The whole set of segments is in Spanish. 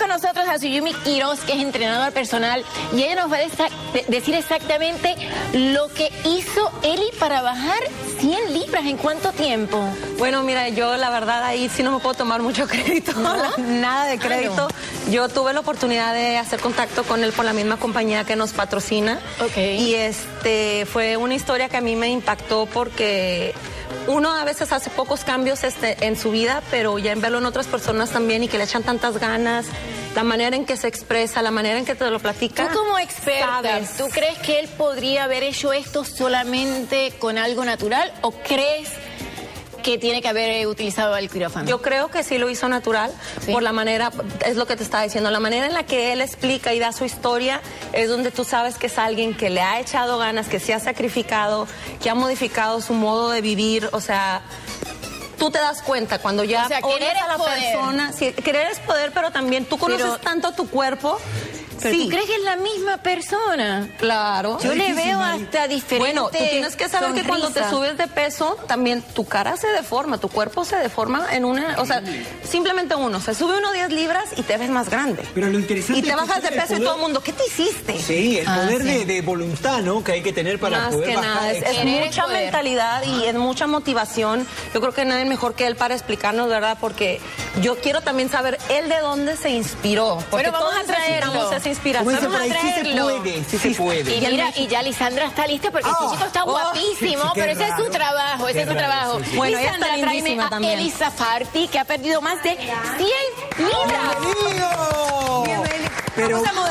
nosotros a Tsuyumi Quiroz, que es entrenadora personal, y ella nos va a decir exactamente lo que hizo Eli para bajar 100 libras. ¿En cuánto tiempo? Bueno, mira, yo la verdad ahí sí no me puedo tomar mucho crédito, ¿no? Nada de crédito. No. Yo tuve la oportunidad de hacer contacto con él por la misma compañía que nos patrocina. Y fue una historia que a mí me impactó porque uno a veces hace pocos cambios en su vida, pero ya en verlo en otras personas también y que le echan tantas ganas, la manera en que se expresa, la manera en que te lo platica. Tú como experta, ¿sabes? ¿Tú crees que él podría haber hecho esto solamente con algo natural o crees que tiene que haber utilizado el quirófano? Yo creo que sí lo hizo natural, por la manera, es lo que te estaba diciendo, la manera en la que él explica y da su historia es donde tú sabes que es alguien que le ha echado ganas, que se ha sacrificado, que ha modificado su modo de vivir, o sea, tú te das cuenta cuando ya oyes a la persona, sí, querer es poder, pero también tú conoces tanto tu cuerpo. ¿Pero tú crees que es la misma persona? Claro. Yo le veo hasta diferente. Bueno, tú tienes que saber que cuando te subes de peso, también tu cara se deforma, tu cuerpo se deforma en una... O sea, simplemente se sube 10 libras y te ves más grande. Pero lo interesante y te bajas de peso y todo el mundo, ¿qué te hiciste? Sí, el poder de voluntad, ¿no? Que hay que tener para poder bajar. Más que nada, es mucha mentalidad y es mucha motivación. Yo creo que nadie mejor que él para explicarnos, ¿verdad? Porque yo quiero también saber él de dónde se inspiró. Porque vamos a traerlo. Inspiración. Vamos a traerlo. Sí se puede. Y mira, y ya Lisandra está lista porque este chico está guapísimo, pero ese es su trabajo, ese es su trabajo. Bueno, Lisandra, tráeme a Eli Zafarti, que ha perdido más de 100 libras. ¡Bienvenido! Pero vamos a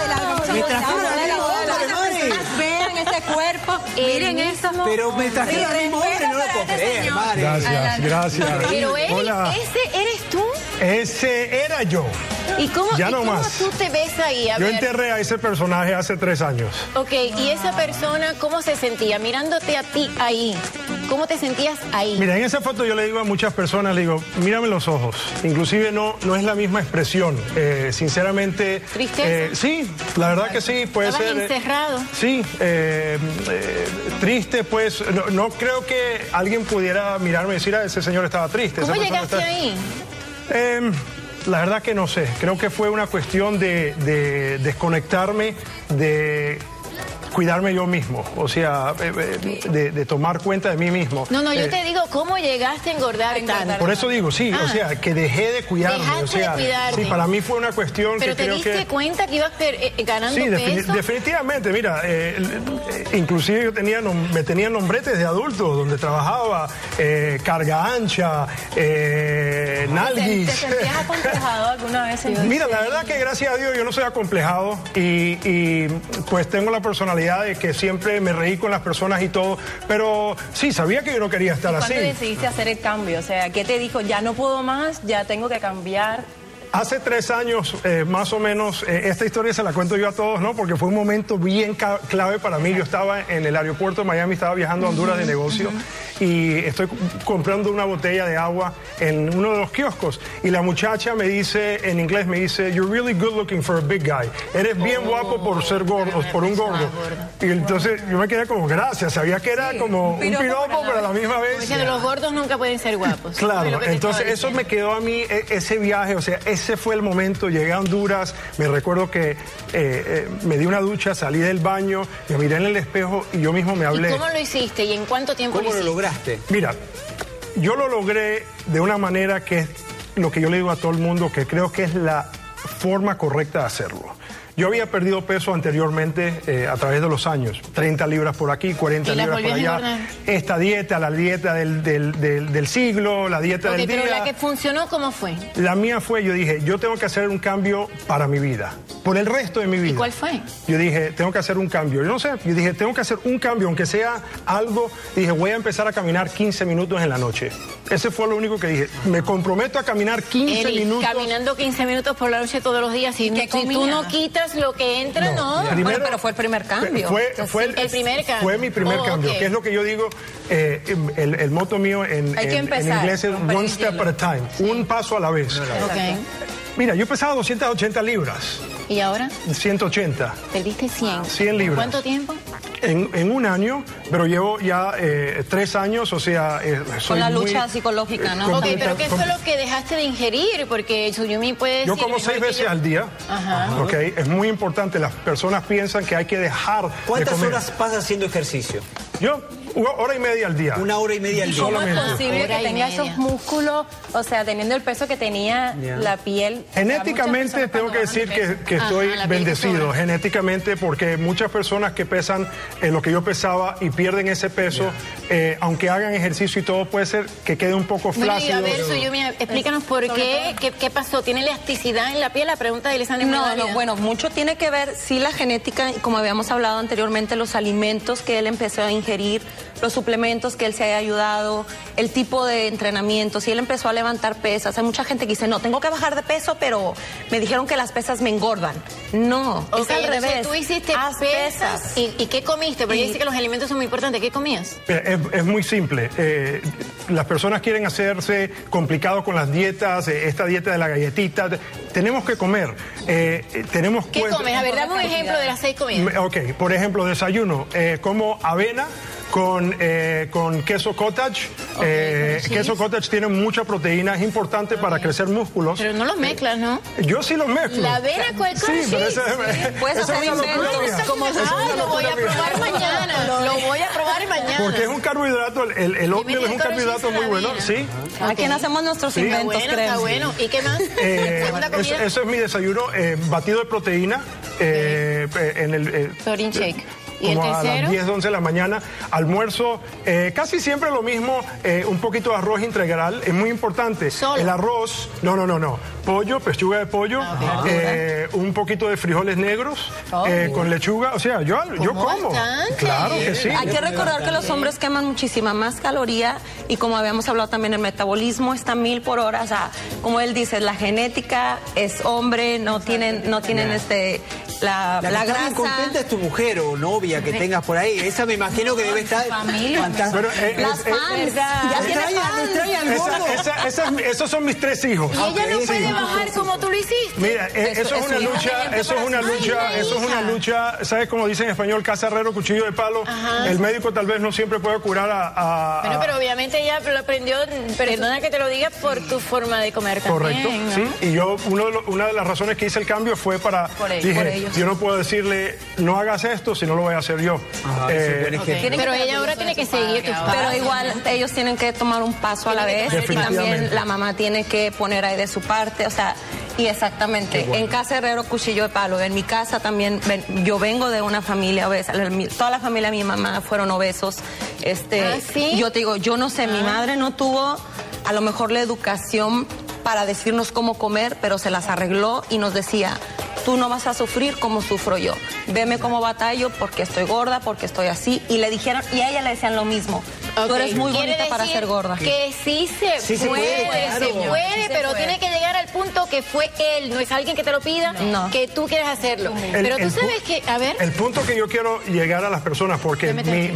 modelar. Vean ese cuerpo, miren eso. Pero me trajeron a mi madre, no lo puedo creer, madre. Gracias. Pero Hola. ¿ese eres tú? Ese era yo. ¿Y cómo tú te ves ahí? Yo enterré a ese personaje hace 3 años. Ok, ¿y esa persona cómo se sentía mirándote a ti ahí? ¿Cómo te sentías ahí? Mira, en esa foto yo le digo a muchas personas, le digo, mírame los ojos. Inclusive no es la misma expresión. Sinceramente... ¿Tristeza? Sí, la verdad que sí, puede ser... encerrado. Sí, triste, pues no creo que alguien pudiera mirarme y decir, ese señor estaba triste. ¿Cómo llegaste ahí? La verdad que no sé, creo que fue una cuestión de desconectarme, de cuidarme yo mismo, o sea, de tomar cuenta de mí mismo. No, yo te digo, ¿cómo llegaste a engordar tanto? Por eso digo, sí, o sea, que dejé de cuidarme. Dejaste de cuidarte. Sí, para mí fue una cuestión ¿Pero que creo que... ¿Pero te diste cuenta que ibas ganando peso? Sí, definitivamente, mira, inclusive me tenía nombretes de adultos, donde trabajaba, carga ancha, nalguis. ¿Te sentías acomplejado alguna vez? Mira, la verdad que gracias a Dios yo no soy acomplejado y pues tengo la personalidad de que siempre me reí con las personas y todo, pero sí, sabía que yo no quería estar así. ¿Cuándo decidiste hacer el cambio? O sea, ¿qué te dijo? Ya no puedo más, ya tengo que cambiar. Hace 3 años, más o menos, esta historia se la cuento yo a todos, ¿no? Porque fue un momento bien clave para mí. Yo estaba en el aeropuerto de Miami, estaba viajando a Honduras de negocio y estoy comprando una botella de agua en uno de los kioscos y la muchacha me dice, en inglés me dice, "You're really good looking for a big guy." Eres bien guapo por ser gordo, por un gordo. Y entonces yo me quedé como, gracias, sabía que era como un piropo, pero a la misma vez... Porque los gordos nunca pueden ser guapos. Claro, entonces eso me quedó a mí, ese viaje, o sea, ese fue el momento. Llegué a Honduras, me recuerdo que me di una ducha, salí del baño, me miré en el espejo y yo mismo me hablé. ¿Y cómo lo hiciste y en cuánto tiempo ¿Cómo lo lograste? Mira, yo lo logré de una manera que es lo que yo le digo a todo el mundo, que creo que es la forma correcta de hacerlo. Yo había perdido peso anteriormente a través de los años, 30 libras por aquí, 40 libras por allá. Esta dieta, la dieta del siglo, la dieta del día. Pero la que funcionó, ¿cómo fue? La mía fue, yo dije, yo tengo que hacer un cambio para mi vida, por el resto de mi vida. ¿Y cuál fue? Yo dije, tengo que hacer un cambio. Yo no sé, yo dije, tengo que hacer un cambio, aunque sea algo. Dije, voy a empezar a caminar 15 minutos en la noche. Ese fue lo único que dije. Me comprometo a caminar 15 minutos. Caminando 15 minutos por la noche todos los días. Si tú no quitas lo que entra, no. Primero, pero fue el primer cambio. Fue el primer cambio. Fue mi primer cambio, que es lo que yo digo, el moto mío en inglés es one step at a time, un paso a la vez. Mira, yo pesaba 280 libras. ¿Y ahora? 180. Perdiste 100. 100 libras. ¿Cuánto tiempo? En un año, pero llevo ya 3 años, o sea, soy con la muy, lucha psicológica, ¿no? Ok, pero ¿qué fue lo que dejaste de ingerir? Porque Tsuyumi puede decir... Yo como 6 veces al día, ¿ok? Es muy importante, las personas piensan que hay que dejar de ¿Cuántas comer. horas pasas haciendo ejercicio? Yo, 1 hora y media al día. 1 hora y media al día. ¿Cómo es Solamente. posible Hora que y tenga media. esos músculos, o sea, teniendo el peso que tenía la piel? Genéticamente tengo que decir que estoy la piel bendecido, sobra. genéticamente, porque muchas personas que pesan lo que yo pesaba y pierden ese peso, aunque hagan ejercicio y todo, puede ser que quede un poco Bueno, y flácido. a ver, Tsuyumi, explícanos por qué pasó. ¿Tiene elasticidad en la piel? La pregunta de Lisandro es muy No, válida. bueno, mucho tiene que ver, sí, la genética, y como habíamos hablado anteriormente, los alimentos que él empezó a ingerir, los suplementos que él se haya ayudado, el tipo de entrenamiento, si él empezó a levantar pesas. Hay mucha gente que dice, no, tengo que bajar de peso, pero me dijeron que las pesas me engordan. No, Ok, es al entonces revés. tú hiciste Haz pesas. ¿Y qué comiste? Porque dice que los alimentos son muy importantes. ¿Qué comías? Es muy simple. Las personas quieren hacerse complicado con las dietas, esta dieta de la galletita. Tenemos que comer. Tenemos ¿Qué comes? A ver, dame un ejemplo de las 6 comidas. Ok, por ejemplo, desayuno. Como avena con queso cottage. Sí. Queso cottage tiene mucha proteína, es importante para crecer músculos. Pero no los mezclas, ¿no? Yo sí los mezclo. La avena con el Sí, crunchy. pero eso Puedes eso hacer es una locura inventos mía. como Eso es una Lo voy a locura mía. probar mañana. Lo voy a probar mañana. Porque es un carbohidrato, el oatmeal es un tiene carbohidrato crunchy muy bueno, avena. sí. Aquí hacemos nuestros Sí. inventos, Está créeme. bueno. ¿Y qué más? Segunda comida. Eso es mi desayuno, batido de proteína en el... Protein shake. ¿Y el como a tercero? las 10, 11 de la mañana. Almuerzo, casi siempre lo mismo, un poquito de arroz integral, es muy importante. ¿Solo? El arroz, no. Pollo, pechuga de pollo, un poquito de frijoles negros con lechuga. O sea, yo como. bastante. Claro que sí. Hay que recordar que los hombres queman muchísima más caloría y como habíamos hablado también, el metabolismo está 1000 por hora. O sea, como él dice, la genética es hombre, no tienen la La que está bien grasa. contenta es tu mujer o novia que tengas por ahí. Esa me imagino que debe estar fantástica. Pero, Las fans, ya tiene Me extraña el gordo. esos son mis 3 hijos. Y ella no ok, puede sí. bajar como tú lo hiciste. Mira, eso es una lucha, eso es una lucha, ¿sabes cómo dicen en español? Casa herrero, cuchillo de palo. El médico tal vez no siempre puede curar a Bueno, pero obviamente ella lo aprendió, perdona que te lo diga, por tu forma de comer también. Correcto, ¿no? sí. Y yo, una de las razones que hice el cambio fue para... por dije, ellos. yo no puedo decirle, no hagas esto si no lo voy a hacer yo. Pero ella ahora tiene que seguir tus pasos. Pero igual ellos tienen que tomar un paso a la vez y Definitivamente. también la mamá tiene que poner ahí de su parte, o sea, y exactamente, en casa herrero, cuchillo de palo, en mi casa también, yo vengo de una familia obesa, toda la familia de mi mamá fueron obesos, ¿sí? yo te digo, yo no sé, mi madre no tuvo a lo mejor la educación para decirnos cómo comer, pero se las arregló y nos decía, tú no vas a sufrir como sufro yo. Veme cómo batallo porque estoy gorda, porque estoy así. Y le dijeron, y a ella le decían lo mismo. Tú eres muy Quiere bonita para decir ser gorda. Que sí se puede, pero tiene que llegar al punto que fue él, no es alguien que te lo pida, No. que tú quieres hacerlo. Pero tú sabes que, a ver. El punto que yo quiero llegar a las personas, porque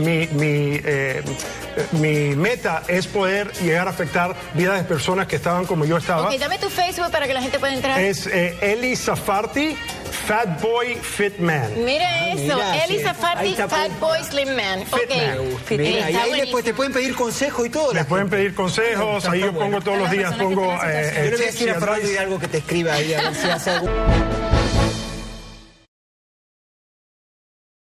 mi meta es poder llegar a afectar vidas de personas que estaban como yo estaba. Ok, dame tu Facebook para que la gente pueda entrar. Es Eli Safarti, Fat Boy Fit Man. Mira eso, Mira, Eli sí. Safarti, Ahí está, Fat Boy Slim Man. Fit Ok. Man. Mira, y Está ahí buenísimo. después te pueden pedir consejo y todo. Les pueden pedir consejos, ahí yo pongo todos los días, pongo... Yo le voy a decir a Fernando Hidalgo que te escriba ahí a ver si hace algo.